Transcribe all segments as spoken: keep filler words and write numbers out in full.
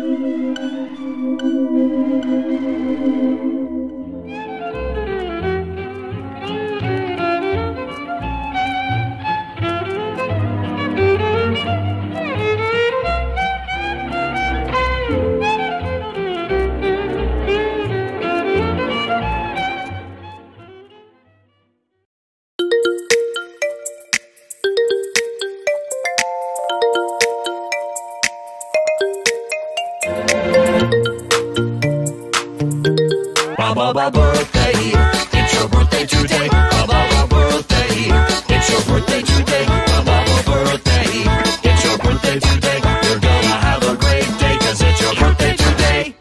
Ba birthday, it's your birthday today. Ba ba birthday, it's your birthday today. Ba ba birthday, it's your birthday today. You're gonna have a great day 'cause it's your birthday today.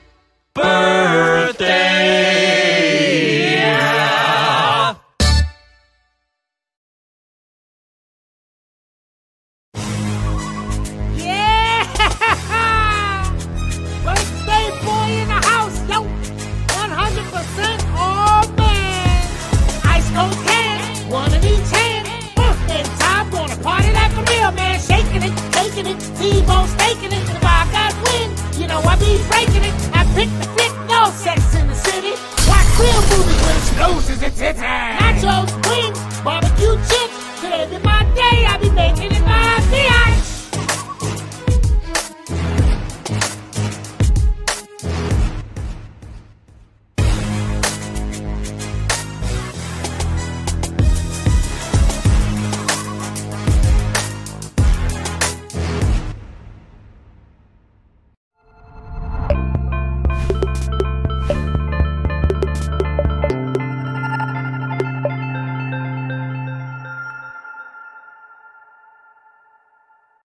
Birthday. Yeah. Yeah! Birthday boy in the house, yo! one hundred percent, oh man! Ice cold can, one in each hand. Birthday time, gonna party like a real man. Shaking it, taking it, T-bone staking it. If I got wind, you know I be breaking it. I pick the flick, no sex in the city. Watch real movies with explosions and titties. Nachos, wings, barbecue chips. Today be my day, I be making it my